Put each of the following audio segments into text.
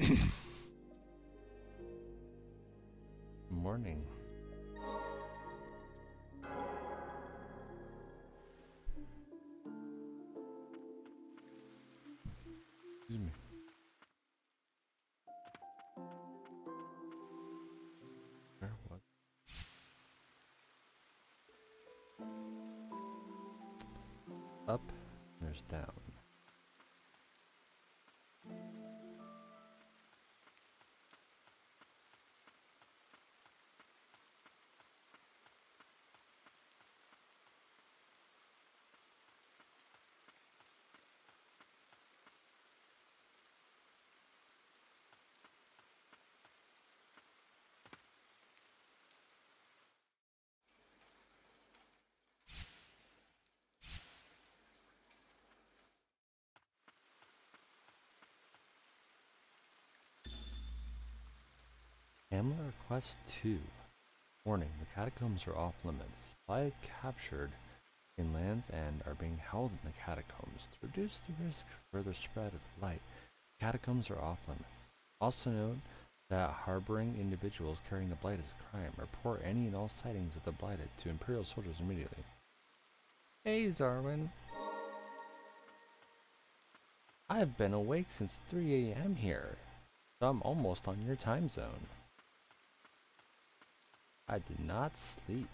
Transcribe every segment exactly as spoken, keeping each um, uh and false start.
Morning. Excuse me. Where was? Up, there's down. Hamlet Request two. Warning, the catacombs are off limits. Supply captured in Land's End are being held in the catacombs. To reduce the risk of further spread of the blight, catacombs are off limits. Also note that harboring individuals carrying the blight is a crime. Report any and all sightings of the blighted to Imperial soldiers immediately. Hey, Zarwin. I've been awake since three A M here, so I'm almost on your time zone. I did not sleep.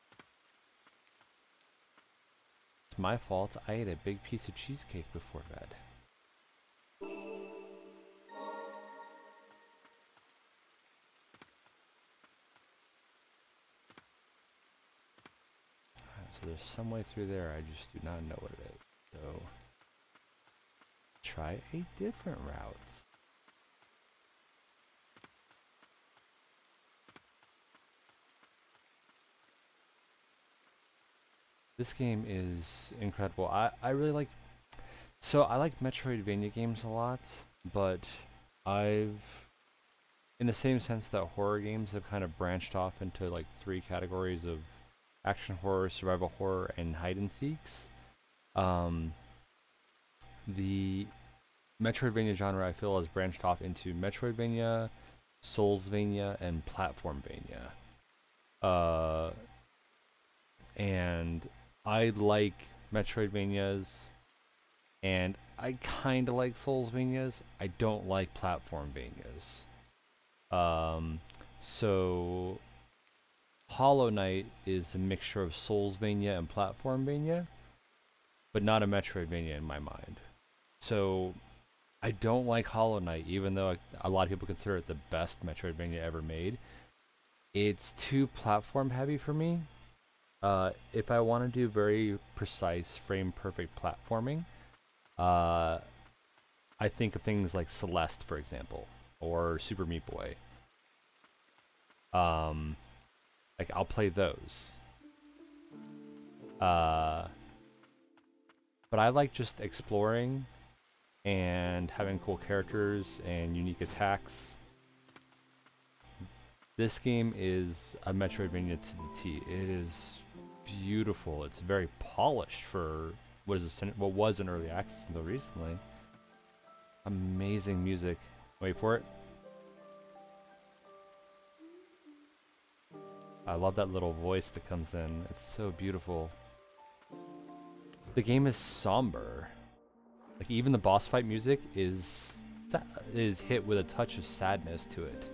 It's my fault. I ate a big piece of cheesecake before bed. Alright, so there's some way through there. I just do not know what it is. So try a different route. This game is incredible. I, I really like, so I like Metroidvania games a lot, but I've, in the same sense that horror games have kind of branched off into like three categories of action horror, survival horror, and hide and seeks. Um, the Metroidvania genre I feel has branched off into Metroidvania, Soulsvania, and Platformvania. Uh, and I like Metroidvanias, and I kind of like Soulsvanias. I don't like Platformvanias. Um, so Hollow Knight is a mixture of Soulsvania and Platformvania, but not a Metroidvania in my mind. So I don't like Hollow Knight, even though a lot of people consider it the best Metroidvania ever made. It's too platform heavy for me. Uh, if I want to do very precise, frame-perfect platforming, uh, I think of things like Celeste, for example, or Super Meat Boy. Um, like, I'll play those. Uh, but I like just exploring and having cool characters and unique attacks. This game is a Metroidvania to the T. It is beautiful. It's very polished for what is a, what was an early access until recently. Amazing music. Wait for it. I love that little voice that comes in. It's so beautiful. The game is somber. Like, even the boss fight music is is hit with a touch of sadness to it.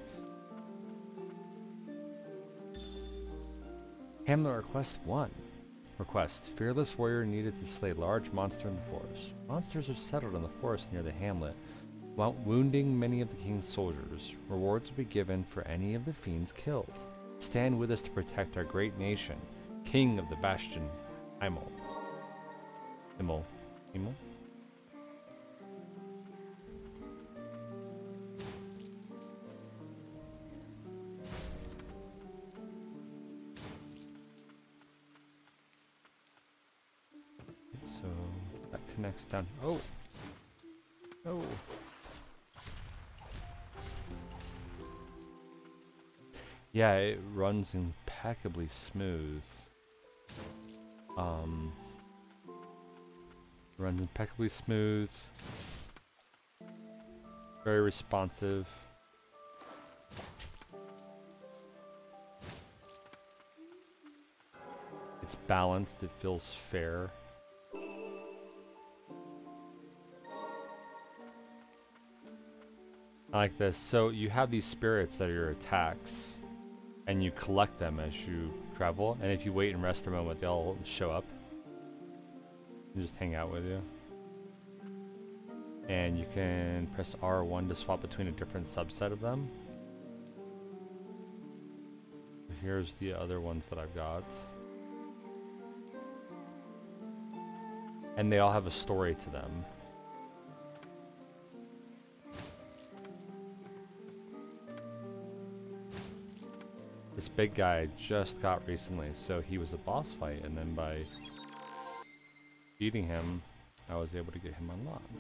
Hamlet Request one. Request. Fearless warrior needed to slay large monster in the forest. Monsters have settled in the forest near the hamlet, while wounding many of the king's soldiers. Rewards will be given for any of the fiends killed. Stand with us to protect our great nation. King of the Bastion, Himmel. Himmel. Himmel? So that connects down. Oh! Oh! Yeah, it runs impeccably smooth. Um, runs impeccably smooth. Very responsive. It's balanced, it feels fair. I like this. So you have these spirits that are your attacks, and you collect them as you travel, and if you wait and rest a moment, they'll show up and just hang out with you. And you can press R one to swap between a different subset of them. Here's the other ones that I've got. And they all have a story to them. This big guy I just got recently, so he was a boss fight, and then by beating him, I was able to get him unlocked.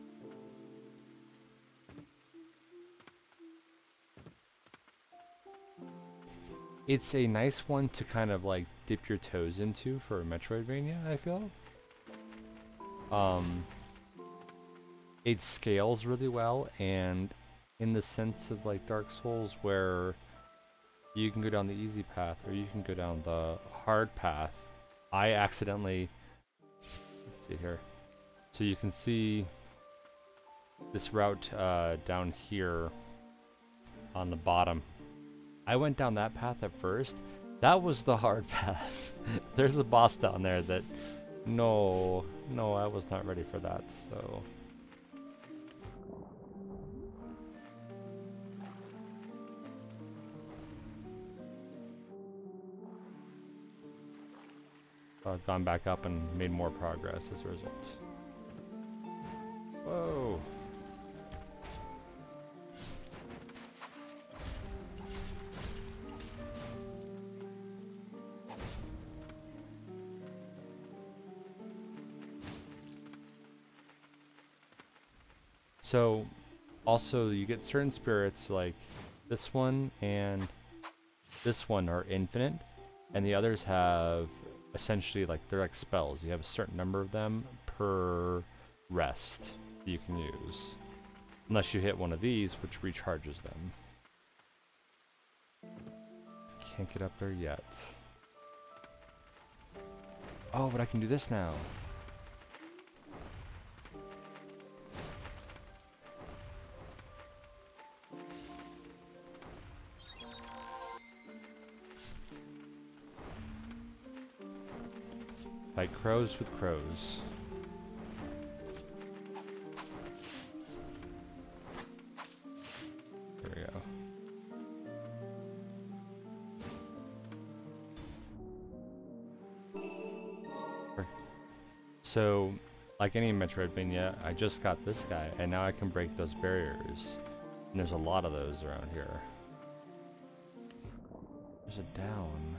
It's a nice one to kind of like dip your toes into for a Metroidvania, I feel. Um, it scales really well, and in the sense of like Dark Souls, where you can go down the easy path or you can go down the hard path. I accidentally, let's see here, so you can see this route uh, down here on the bottom. I went down that path at first. That was the hard path. There's a boss down there that, no, no, I was not ready for that, so. I've gone back up and made more progress as a result. Whoa. So, also you get certain spirits like this one and this one are infinite, and the others have essentially like they're like spells. You have a certain number of them per rest that you can use, unless you hit one of these, which recharges them. Can't get up there yet. Oh, but I can do this now. Fight crows with crows. There we go. So, like any Metroidvania, I just got this guy, and now I can break those barriers. And there's a lot of those around here. There's a down.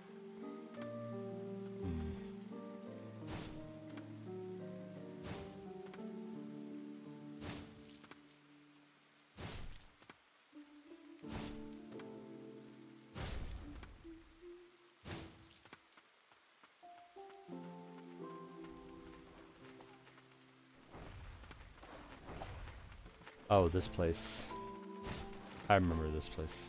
Oh, this place. I remember this place.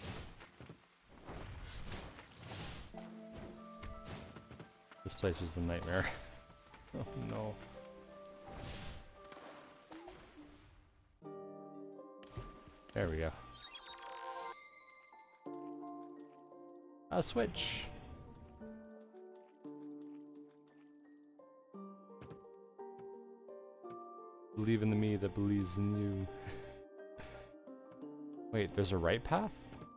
This place was the nightmare. Oh no. There we go. A switch. Believe in the me that believes in you. Wait, there's a right path?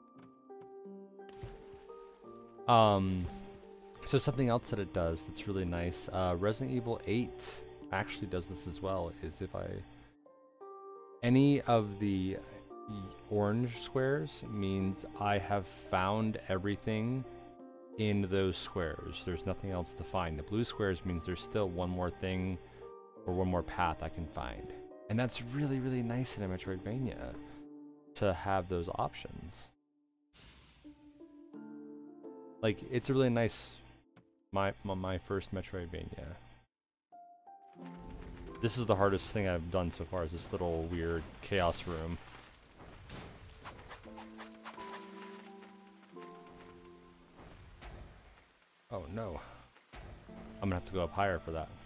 Um, so something else that it does that's really nice, uh, Resident Evil eight actually does this as well, is if I... Any of the orange squares means I have found everything in those squares. There's nothing else to find. The blue squares means there's still one more thing or one more path I can find. And that's really, really nice in a Metroidvania to have those options. Like, it's a really nice, my, my, my first Metroidvania. This is the hardest thing I've done so far, is this little weird chaos room. Oh no. I'm gonna have to go up higher for that.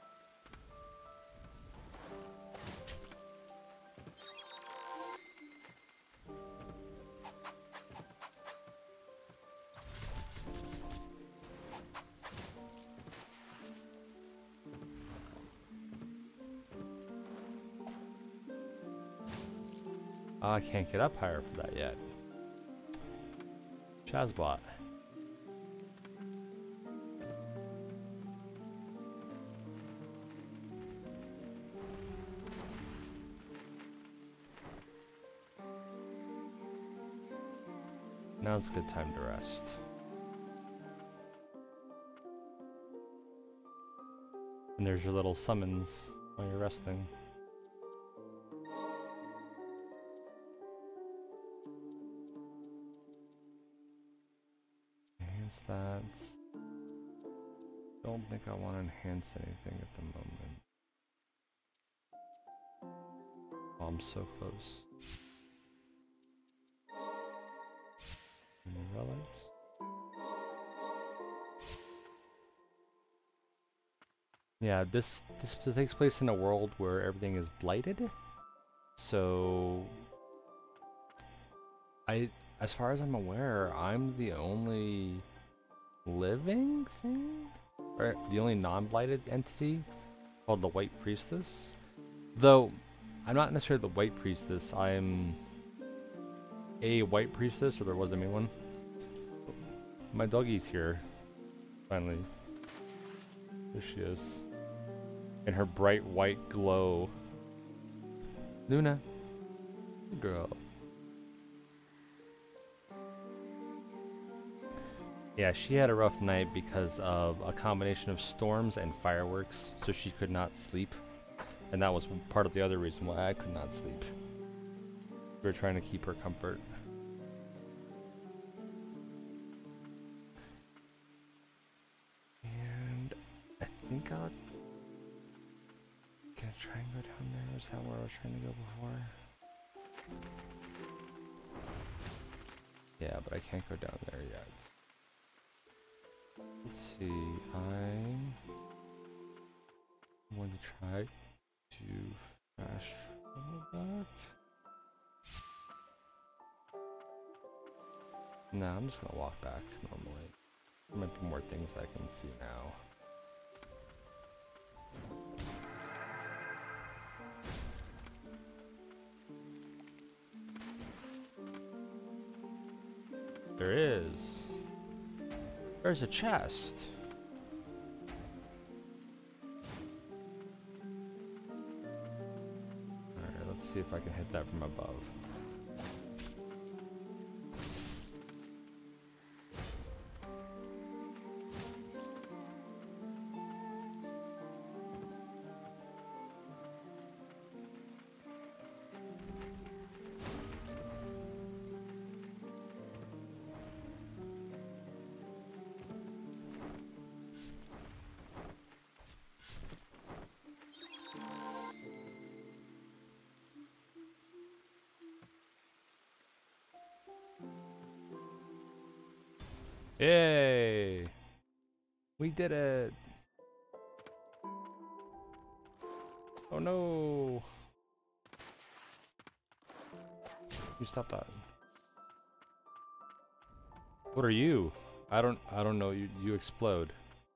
Oh, I can't get up higher for that yet. Chazbot. Now's a good time to rest. And there's your little summons while you're resting. Enhance that. Don't think I want to enhance anything at the moment. Oh, I'm so close. Any relics? Yeah, this this takes place in a world where everything is blighted. So I as far as I'm aware, I'm the only living thing? Or the only non-blighted entity called the White Priestess. Though I'm not necessarily the White Priestess, I'm a White Priestess, or there was a main one. My doggy's here. Finally. There she is. In her bright white glow. Luna. Good girl. Yeah, she had a rough night because of a combination of storms and fireworks, so she could not sleep. And that was part of the other reason why I could not sleep. We were trying to keep her comfort. And I think I'll... Can I try and go down there? Is that where I was trying to go before? Yeah, but I can't go down there yet. Let's see, I'm going to try to fast travel back. Nah, I'm just gonna walk back normally. There might be more things I can see now. There is. There's a chest. Alright, let's see if I can hit that from above. Yay! We did it! Oh no! You stop that. What are you? I don't I don't know, you you explode.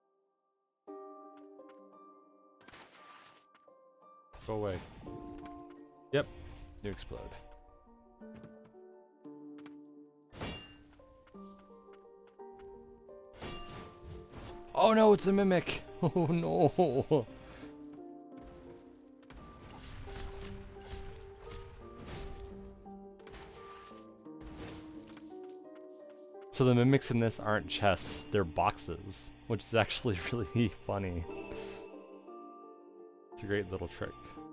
Go away. Yep, you explode. Oh no, it's a mimic! Oh no! So the mimics in this aren't chests, they're boxes, which is actually really funny. It's a great little trick.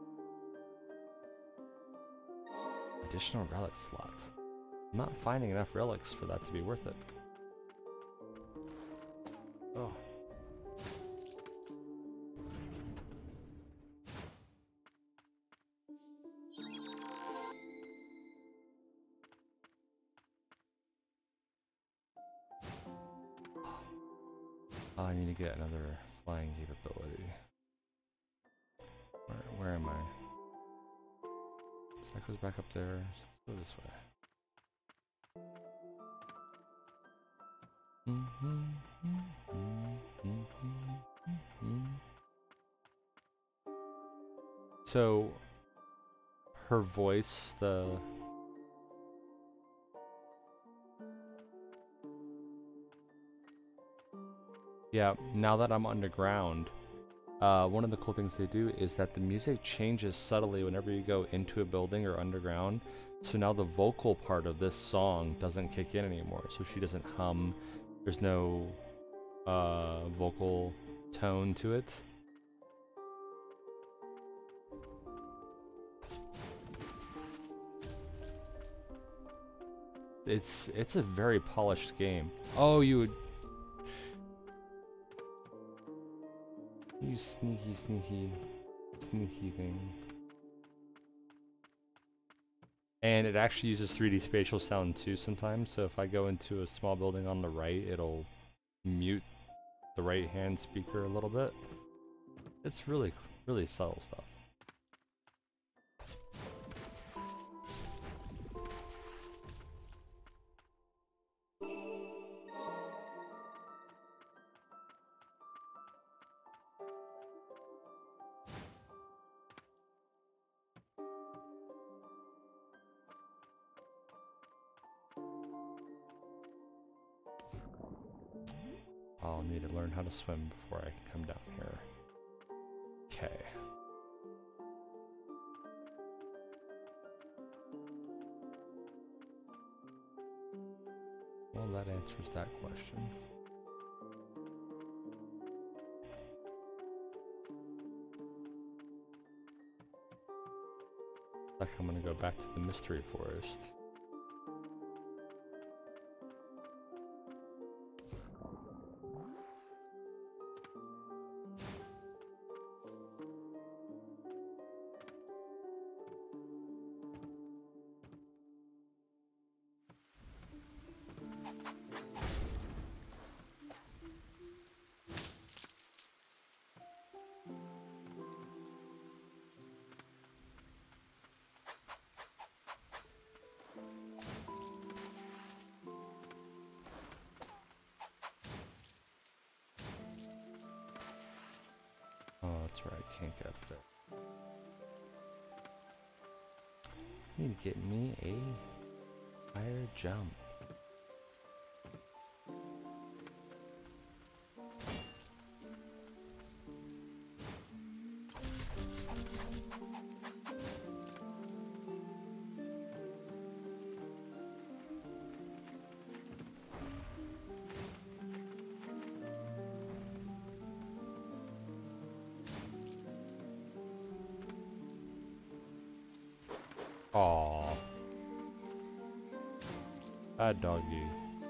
Additional relic slot. I'm not finding enough relics for that to be worth it. Oh. Oh, I need to get another flying capability. Where, where am I? So that goes back up there. So let's go this way. Mm-hmm, mm-hmm, mm-hmm, mm-hmm. So her voice, the yeah, now that I'm underground, uh, one of the cool things they do is that the music changes subtly whenever you go into a building or underground. So now the vocal part of this song doesn't kick in anymore. So she doesn't hum. There's no uh, vocal tone to it. It's it's a very polished game. Oh, you would. You sneaky, sneaky, sneaky thing. And it actually uses three D spatial sound too sometimes, so if I go into a small building on the right, it'll mute the right hand speaker a little bit. It's really, really subtle stuff. I'll need to learn how to swim before I can come down here. Okay. Well, that answers that question. Like I'm gonna go back to the mystery forest. Oh, that's right, I can't get up there. Need to get me a higher jump. Aww. Bad doggy.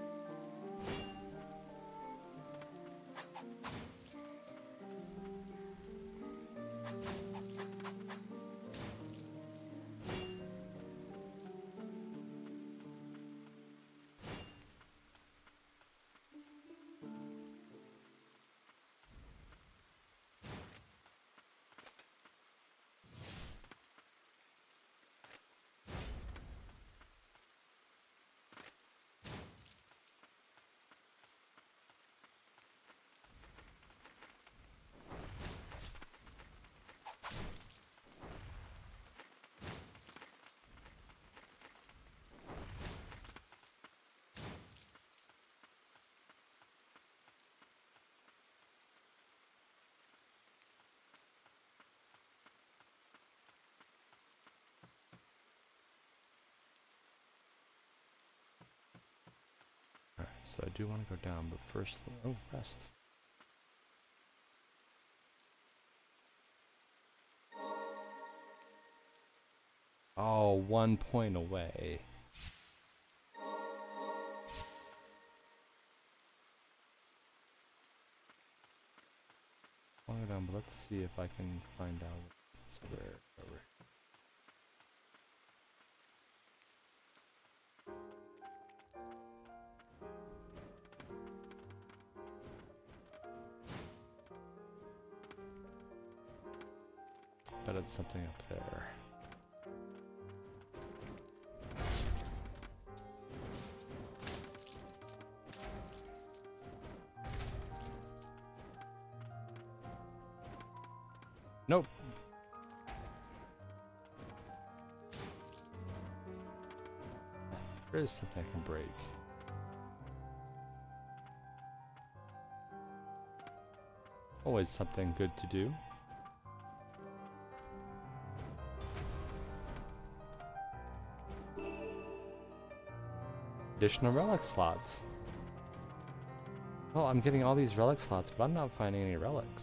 Alright, so I do want to go down, but first, oh, rest. Oh, one point away. I'll go down, but let's see if I can find out. So where, where, bet it's something up there. Nope. There is something I can break. Always something good to do. Additional relic slots. Oh, I'm getting all these relic slots, but I'm not finding any relics.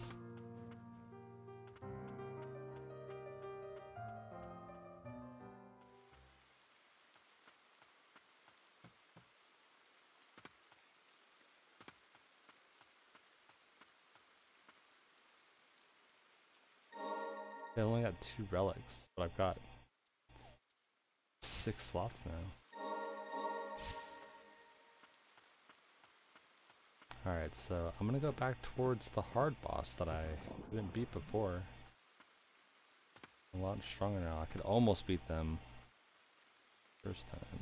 I only got two relics, but I've got six slots now. Alright, so I'm gonna go back towards the hard boss that I couldn't beat before. I'm a lot stronger now. I could almost beat them first time.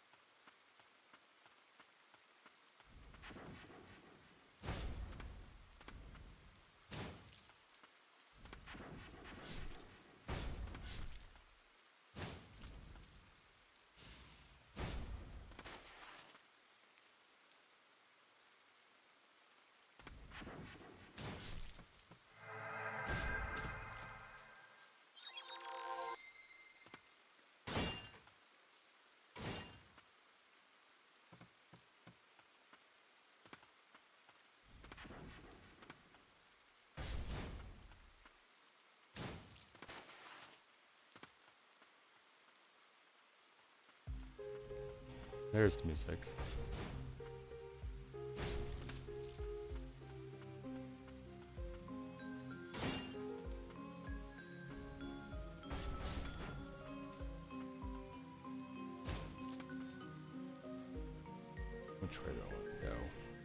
There's the music. Which way do I want to go?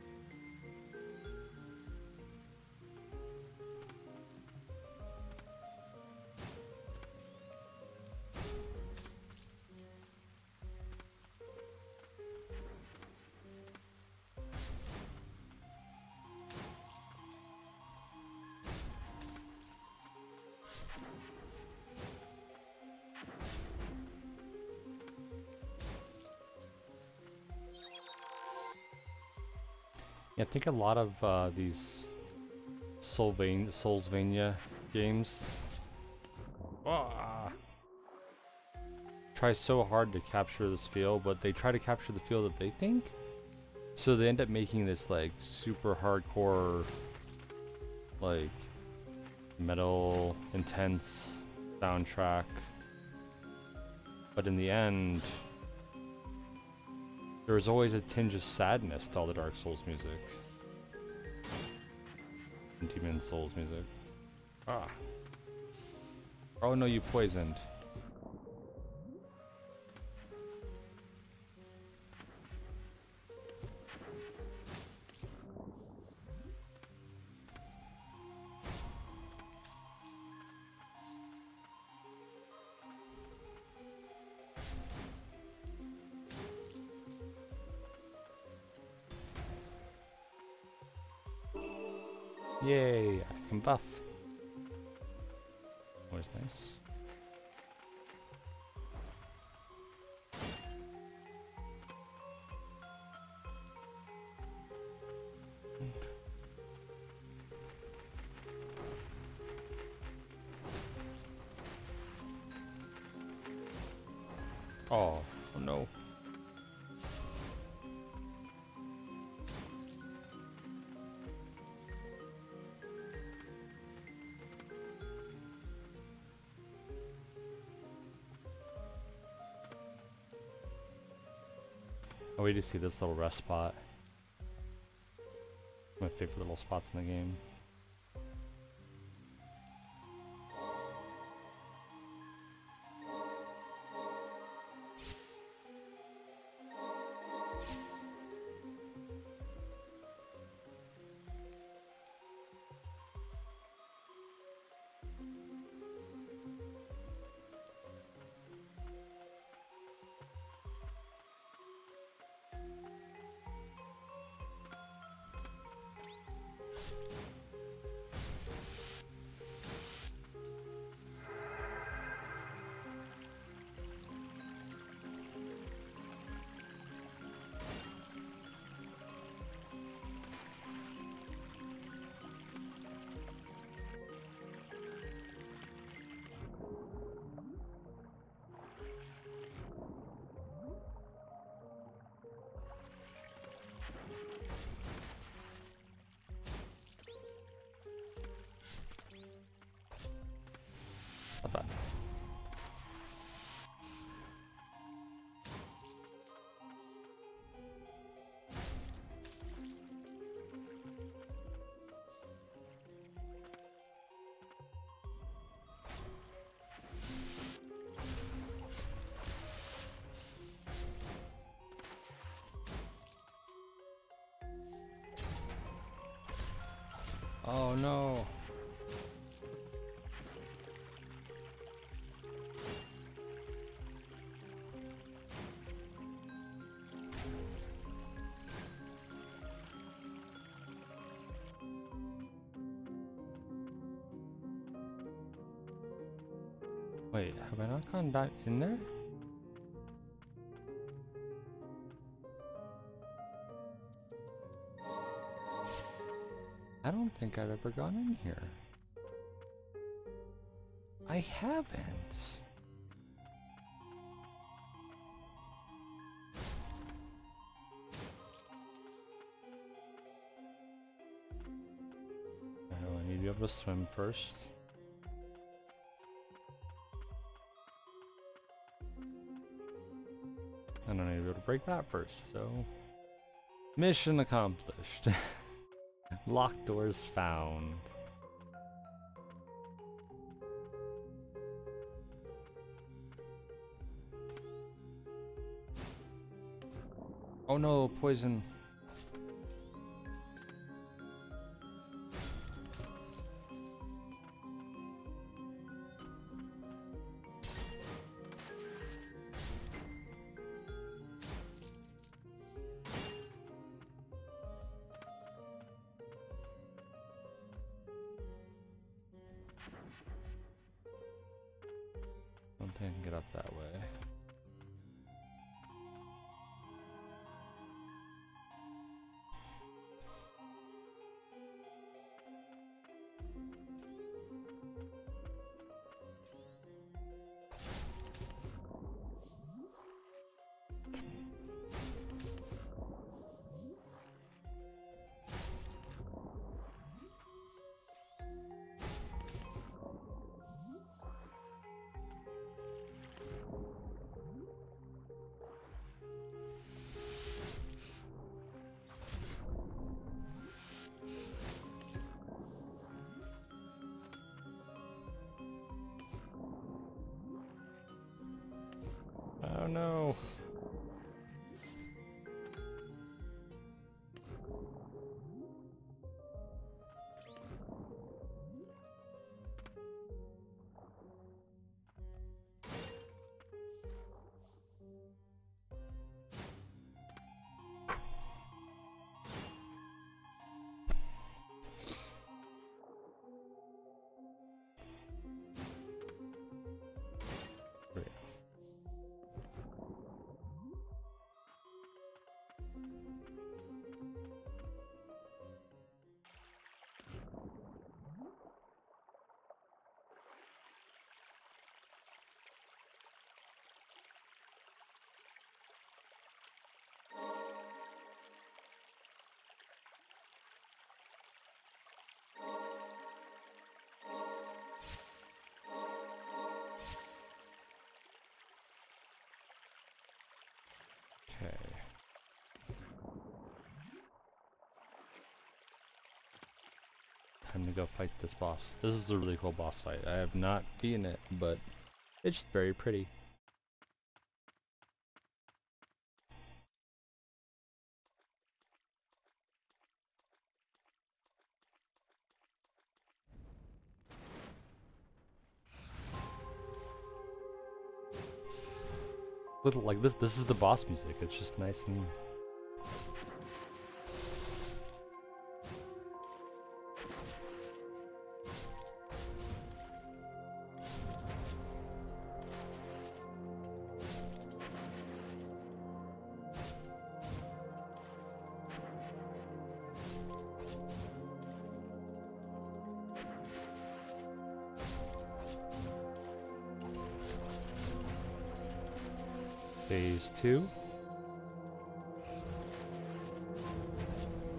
Yeah, I think a lot of uh, these Soulvania, Soulsvania games ah, try so hard to capture this feel, but they try to capture the feel that they think. So they end up making this like super hardcore, like metal, intense soundtrack. But in the end, there was always a tinge of sadness to all the Dark Souls music. And Demon Souls music. Ah. Oh no, you poisoned. Yay, I can buff. Always nice. Oh, oh no. I wait to see this little rest spot. My favorite little spots in the game. Not bad. Oh no. Wait, have I not gone back in there? I don't think I've ever gone in here. I haven't. Oh, I need to be able to swim first. And I need to be able to break that first, so... Mission accomplished. Locked doors found. Oh no, poison. I don't think I can get up that way. Oh no. Great. Okay. Time to go fight this boss. This is a really cool boss fight. I have not beaten it, but it's just very pretty. Little like this. This is the boss music. It's just nice and. Phase two.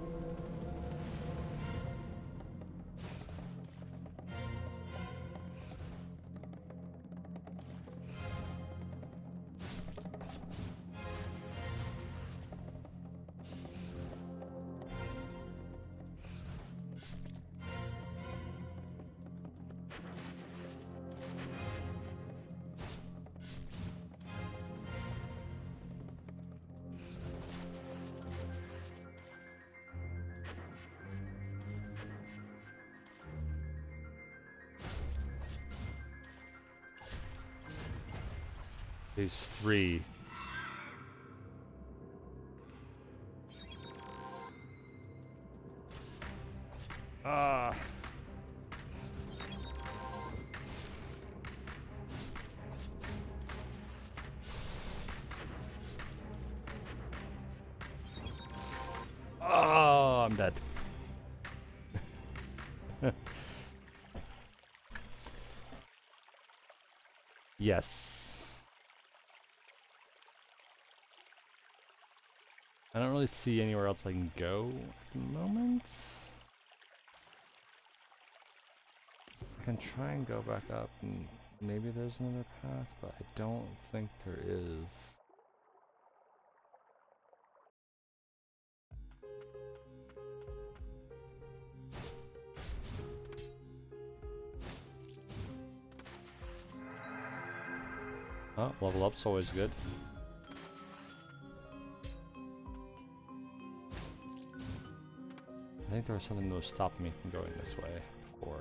Phase three. Ah. Oh, I'm dead. Yes. I don't really see anywhere else I can go at the moment. I can try and go back up and maybe there's another path, but I don't think there is. Oh, level up's always good. I think there was something that was stopping me from going this way before.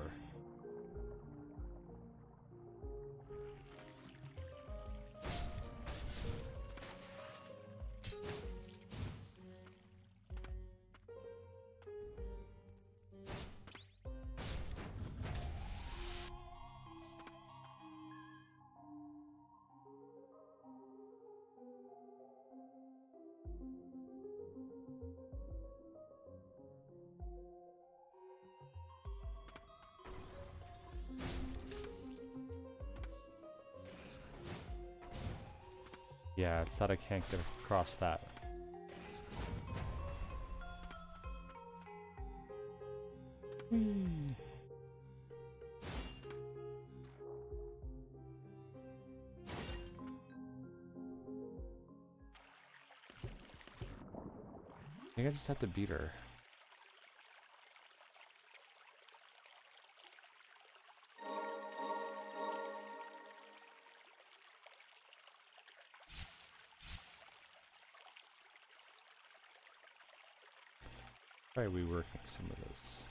Yeah, it's that I can't get across that. Hmm. I think I just have to beat her. Try reworking some of this.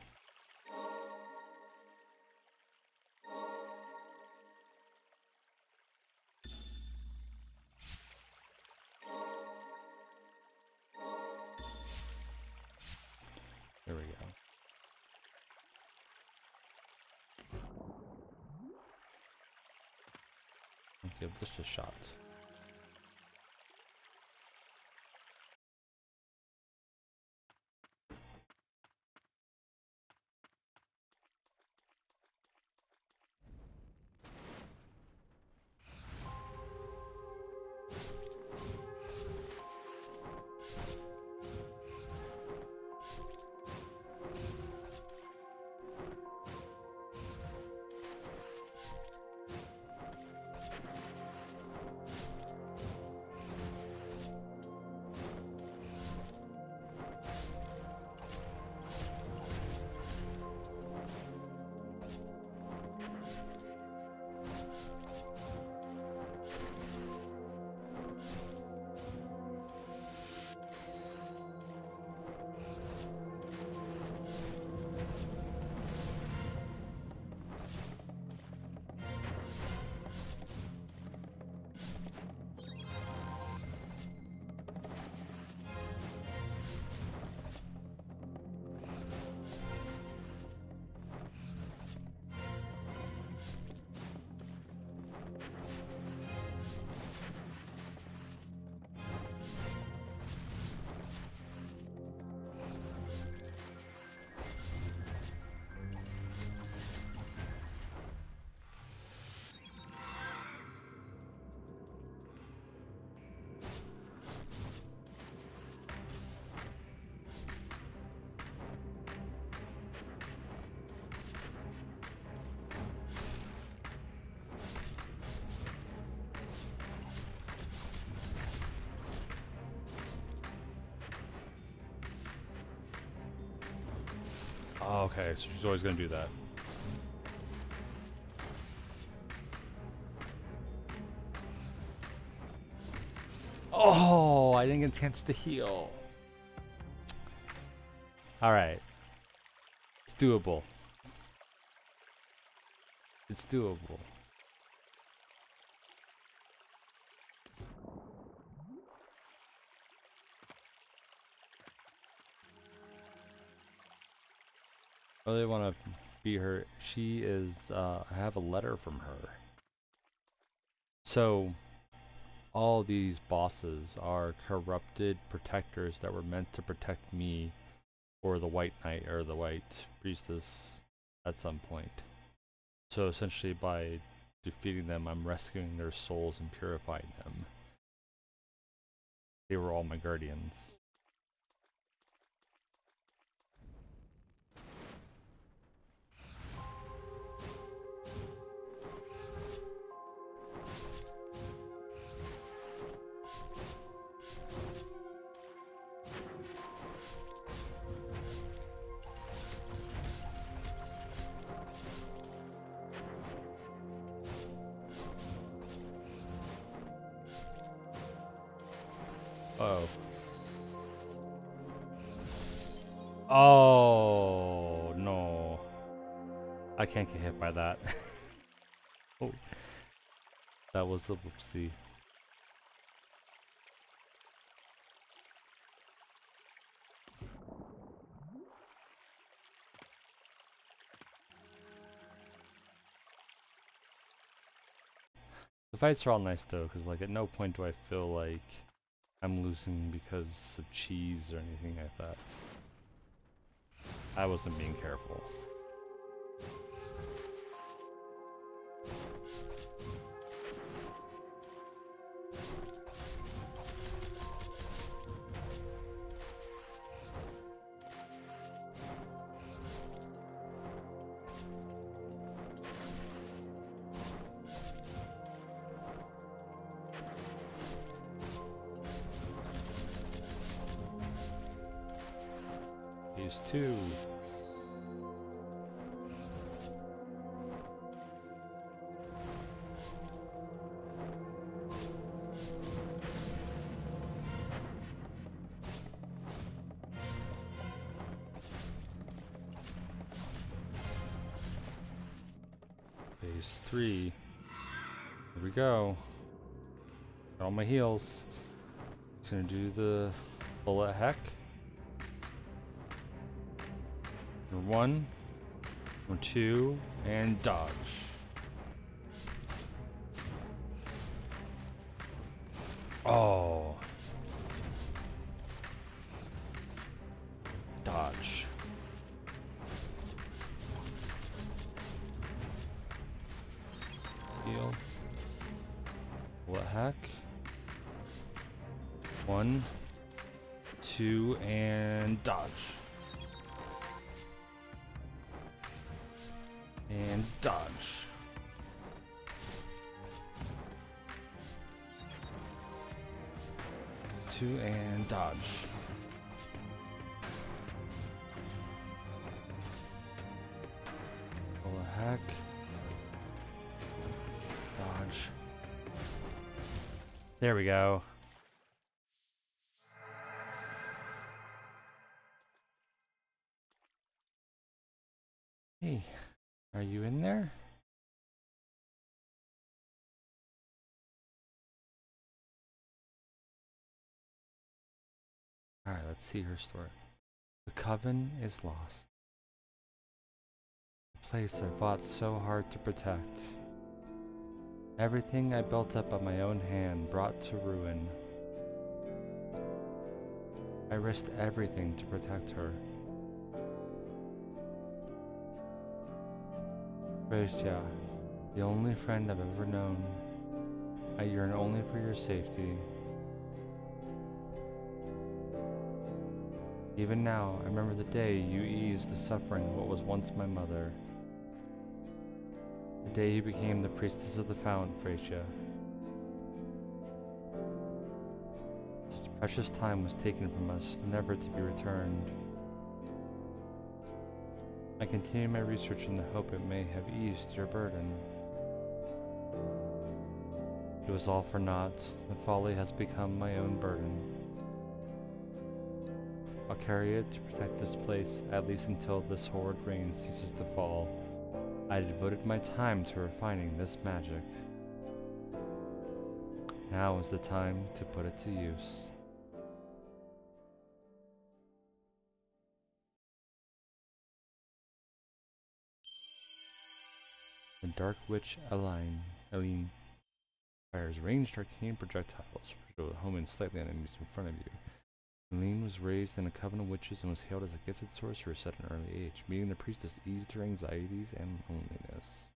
There we go. Give this a shot. Oh, okay, so she's always gonna do that. Oh, I didn't get a chance to heal. Alright. It's doable. It's doable. I really want to be her. She is, uh, I have a letter from her. So, all these bosses are corrupted protectors that were meant to protect me or the White Knight or the White Priestess at some point. So essentially by defeating them, I'm rescuing their souls and purifying them. They were all my guardians. Uh oh. Oh no. I can't get hit by that. Oh. That was a whoopsie. The fights are all nice though, because like at no point do I feel like I'm losing because of cheese or anything like that. I wasn't being careful. Phase two. Phase three. Here we go. Got all my heals. Just gonna do the bullet heck. Number one, number two, and dodge. Oh. Dodge. Heal. Bullet hack. One, two, and dodge. And dodge. Two and dodge. Pull a hack. Dodge. There we go. Hey. Are you in there? Alright, let's see her story. The Coven is lost. The place I fought so hard to protect. Everything I built up on my own hand brought to ruin. I risked everything to protect her. Phreesia, the only friend I've ever known. I yearn only for your safety. Even now, I remember the day you eased the suffering of what was once my mother. The day you became the priestess of the Fount, Phreesia. Such precious time was taken from us, never to be returned. I continue my research in the hope it may have eased your burden. It was all for naught. The folly has become my own burden. I'll carry it to protect this place, at least until this horrid rain ceases to fall. I devoted my time to refining this magic. Now is the time to put it to use. The Dark Witch Eline, Eline fires ranged arcane projectiles, which home in slightly on enemies in front of you. Eline was raised in a coven of witches and was hailed as a gifted sorceress at an early age. Meeting the priestess eased her anxieties and loneliness.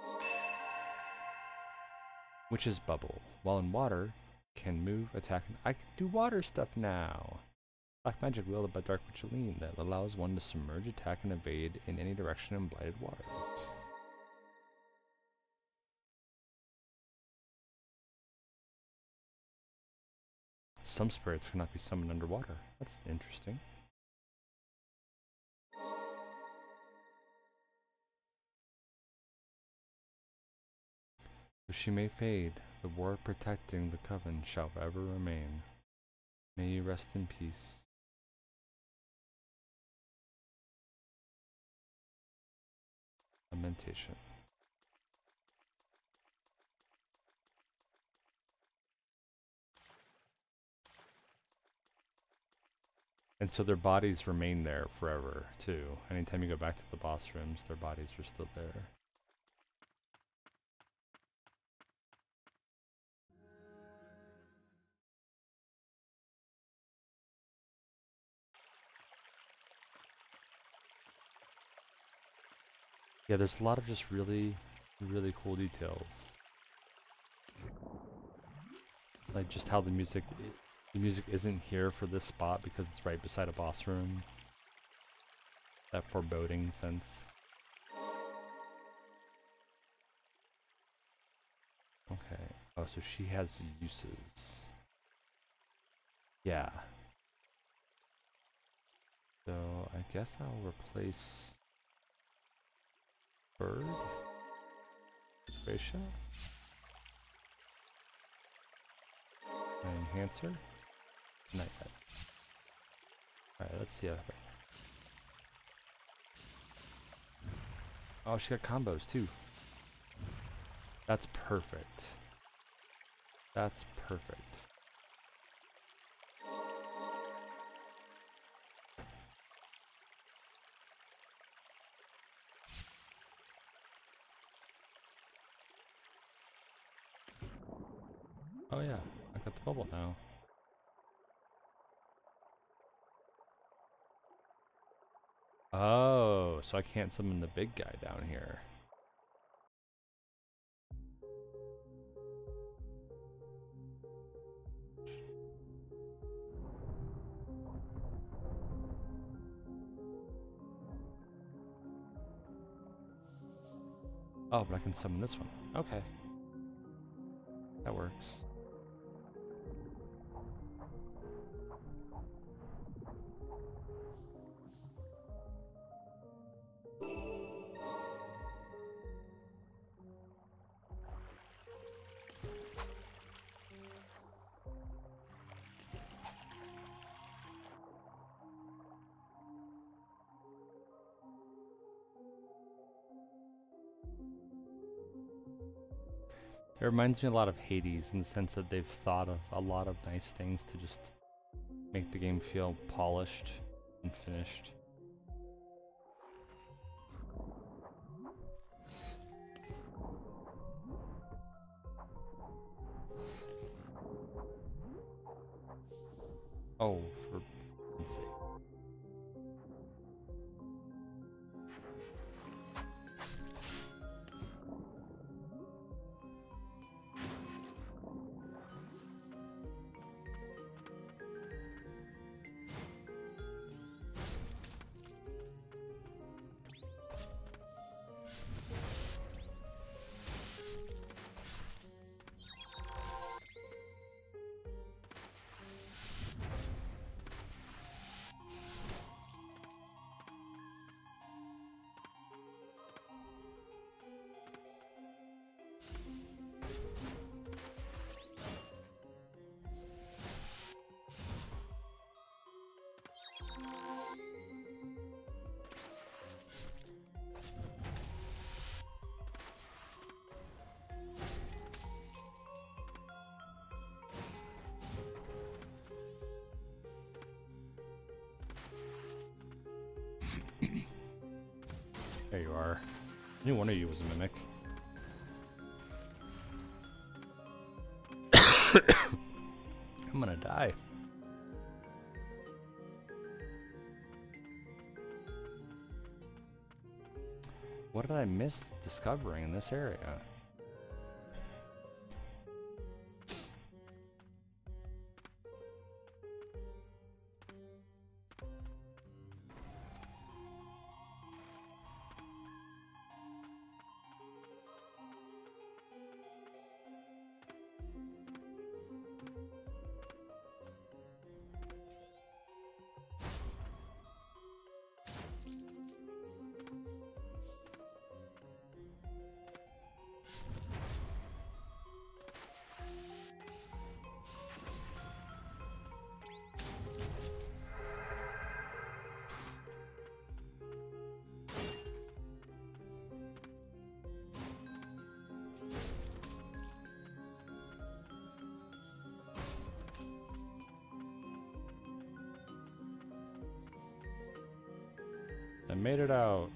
Witch's Bubble. While in water, can move, attack, and I can do water stuff now. Black magic wielded by Dark Witch Eline that allows one to submerge, attack, and evade in any direction in blighted waters. Some spirits cannot be summoned underwater. That's interesting. Though she may fade, the ward protecting the coven shall ever remain. May you rest in peace. Lamentation. And so their bodies remain there forever, too. Anytime you go back to the boss rooms, their bodies are still there. Yeah, there's a lot of just really, really cool details. Like just how the music, the music isn't here for this spot because it's right beside a boss room. That foreboding sense. Okay. Oh, so she has uses. Yeah. So I guess I'll replace Bird? Gracia? Enhancer? Not yet. Alright, let's see. How oh, she got combos too. That's perfect. That's perfect. Oh yeah, I got the bubble now. Oh, so I can't summon the big guy down here. Oh, but I can summon this one. Okay. That works. It reminds me a lot of Hades in the sense that they've thought of a lot of nice things to just make the game feel polished and finished. Oh, for let's see. There you are. I knew one of you was a mimic. I'm gonna die. What did I miss discovering in this area? I made it out.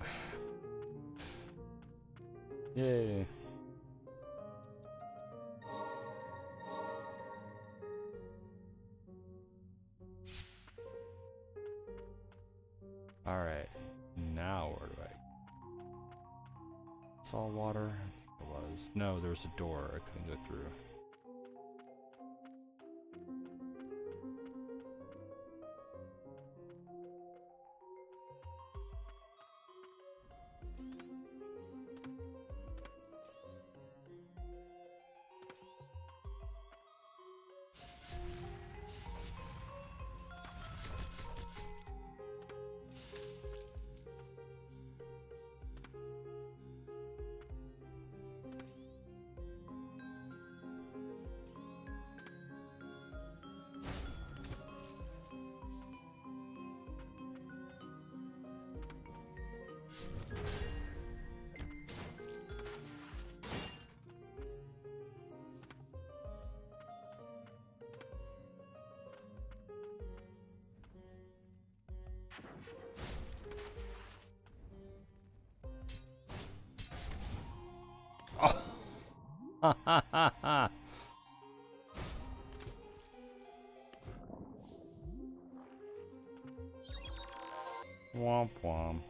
Yay. Alright. Now where do I... Salt water? I think it was. No, there was a door I couldn't go through. Ha ha ha ha! Womp womp.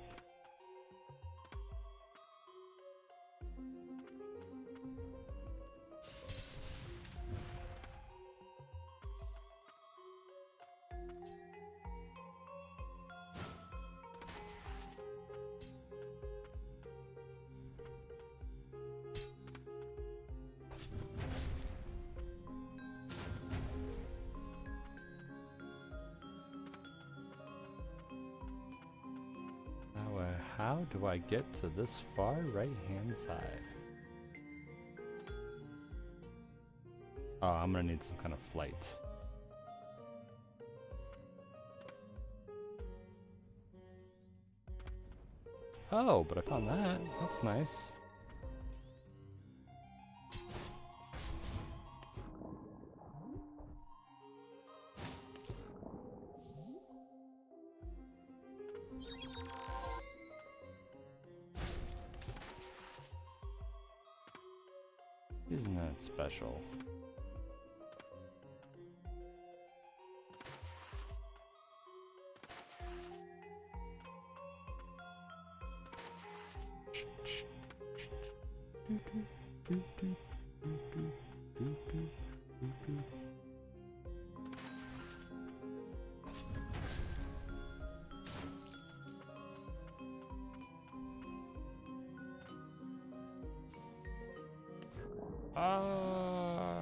How do I get to this far right hand side? Oh, I'm gonna need some kind of flight. Oh, but I found that. That's nice. Isn't that special? Ah.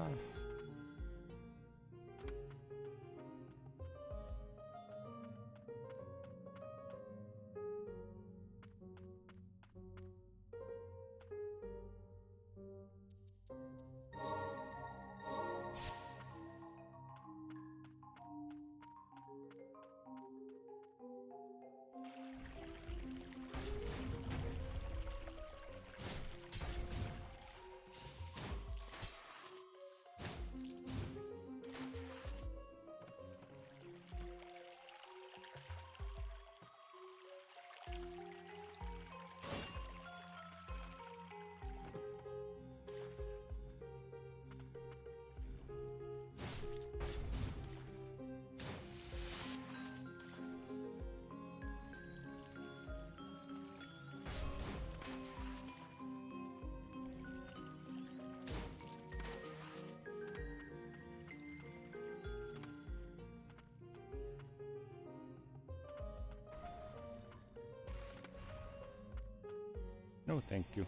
No, thank you.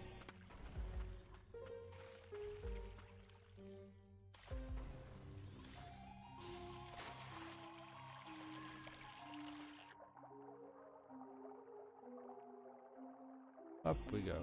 Up we go.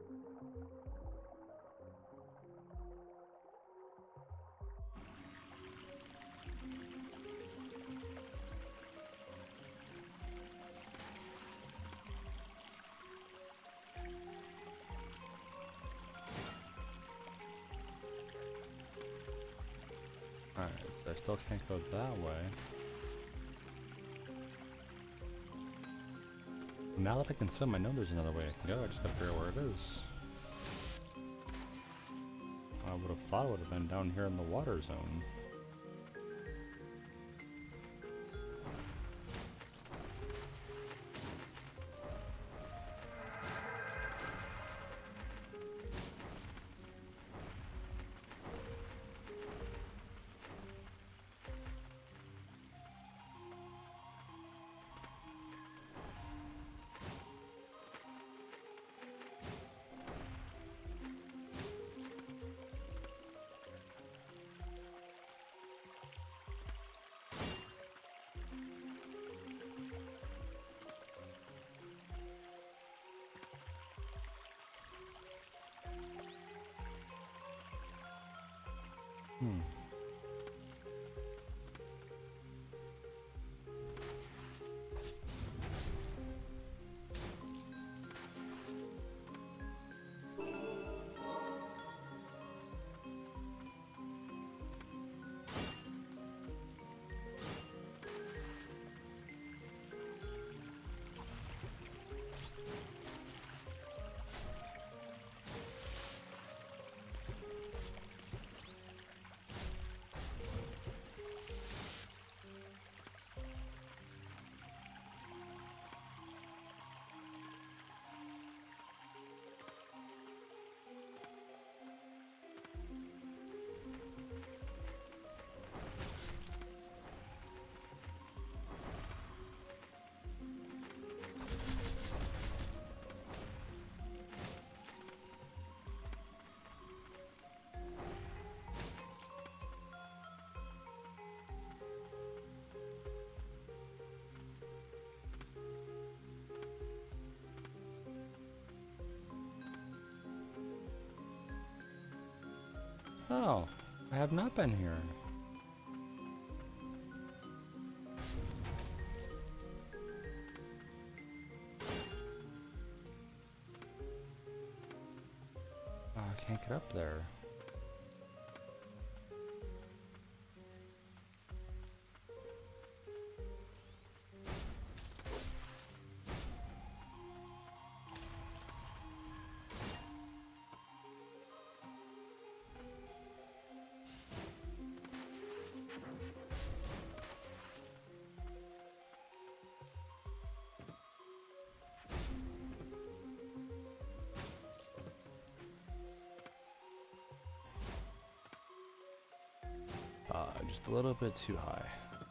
Alright, so I still can't go that way. Now that I can swim, I know there's another way I can go. I just gotta figure out where it is. I would have thought it would have been down here in the water zone. Hmm. Oh, I have not been here. Oh, I can't get up there. Uh, just a little bit too high.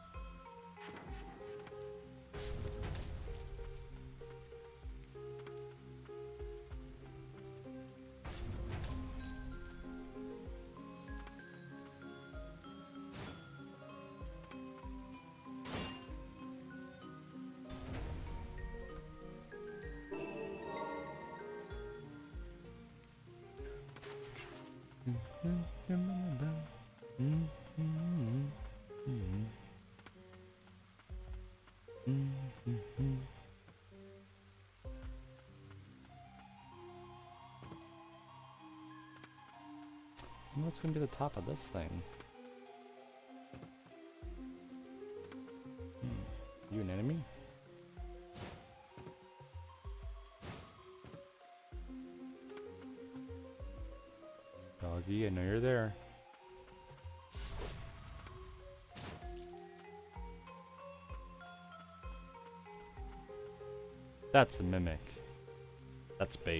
What's going to be the top of this thing? Hmm. You an enemy? Doggy, I know you're there. That's a mimic. That's bait.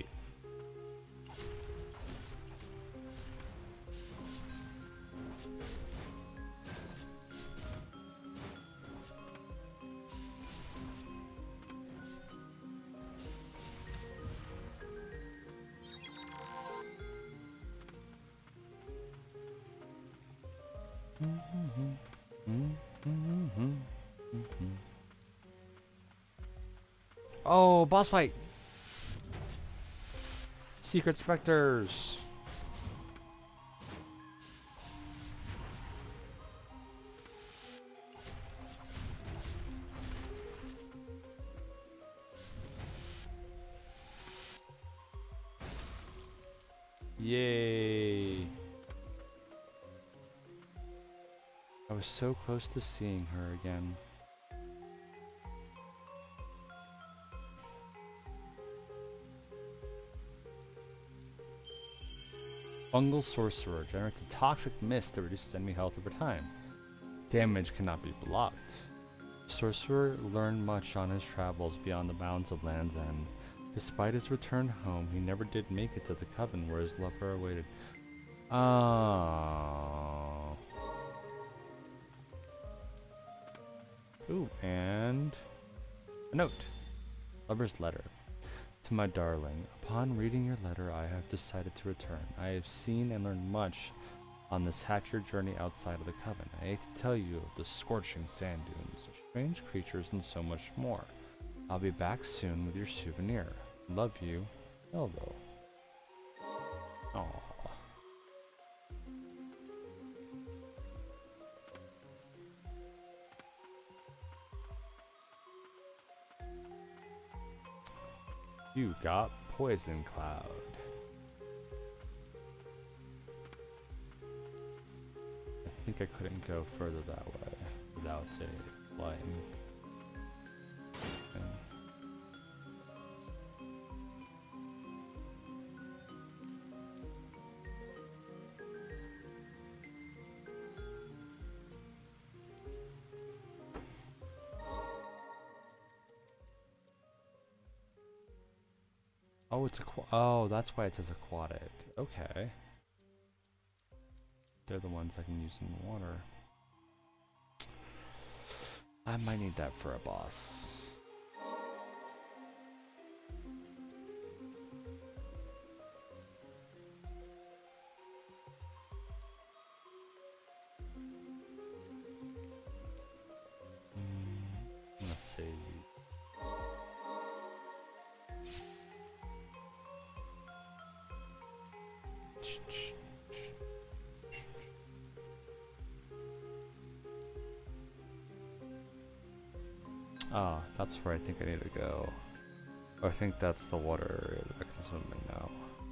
Oh, boss fight! Secret specters! Yay! I was so close to seeing her again. Fungal Sorcerer generates a toxic mist that reduces enemy health over time. Damage cannot be blocked. Sorcerer learned much on his travels beyond the bounds of Land's End. Despite his return home, he never did make it to the Coven where his lover awaited. Oh. Ooh, and a note. Lover's letter. To my darling, upon reading your letter, I have decided to return. I have seen and learned much on this half-year journey outside of the Coven. I hate to tell you of the scorching sand dunes, strange creatures, and so much more. I'll be back soon with your souvenir. Love you, Elvo. Aww. You got Poison Cloud. I think I couldn't go further that way without a flying thing. Oh, it's aqua- oh, that's why it says aquatic. Okay. They're the ones I can use in the water. I might need that for a boss. Mm, let's see. Ah, that's where I think I need to go. I think that's the water area that I can swim in now.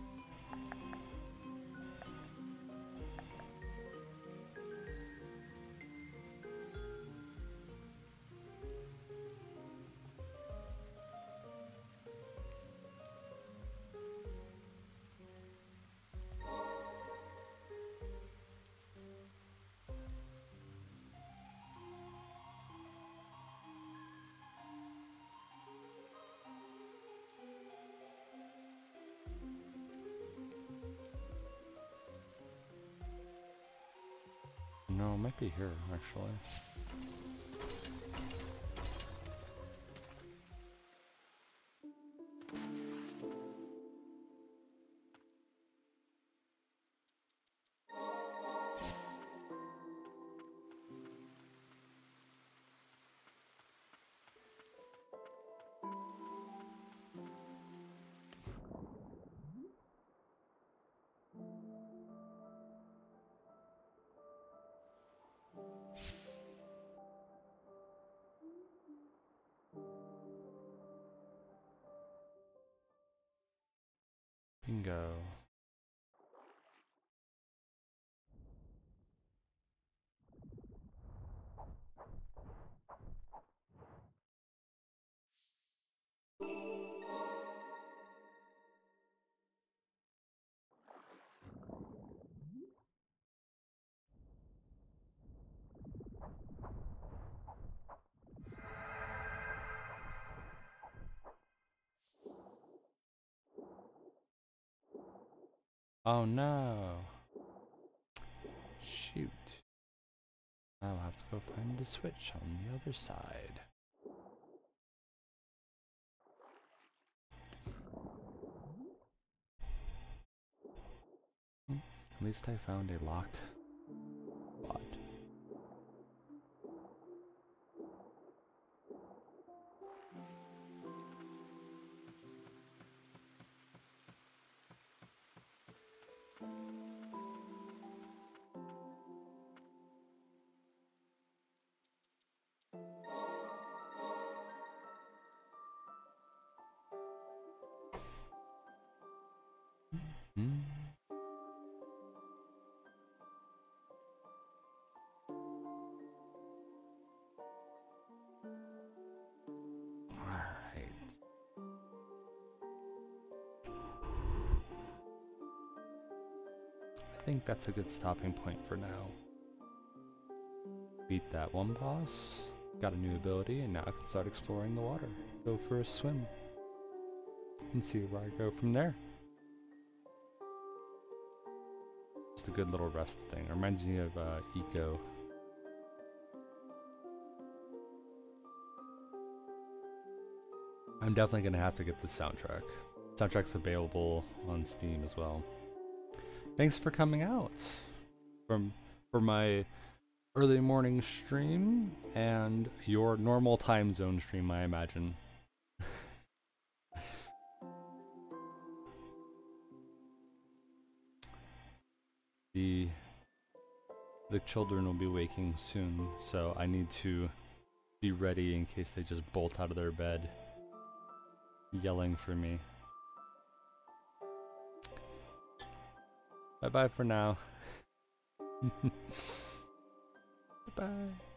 No, it might be here, actually. Bingo. Oh no. Shoot. I'll have to go find the switch on the other side. Hmm. At least I found a locked spot. think that's a good stopping point for now. Beat that one boss, got a new ability, and now I can start exploring the water. Go for a swim, and see where I go from there. Just a good little rest thing. Reminds me of uh, Eco. I'm definitely gonna have to get the soundtrack. Soundtrack's available on Steam as well. Thanks for coming out from for my early morning stream and your normal time zone stream, I imagine. the the children will be waking soon, so I need to be ready in case they just bolt out of their bed yelling for me. Bye bye for now. Bye.